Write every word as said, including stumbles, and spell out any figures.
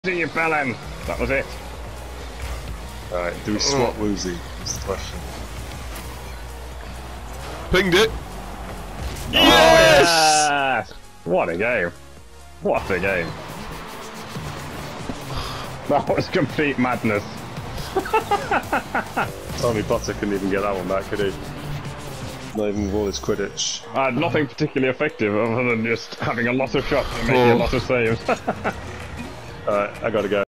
See you, Belen. That was it. Alright, do we swap Woozy? That's the question. Pinged it! Yes! yes! What a game. What a game. That was complete madness. Tony Potter couldn't even get that one back, could he? Not even with all his Quidditch. I had nothing particularly effective other than just having a lot of shots and making Oh. a lot of saves. Alright, I gotta go.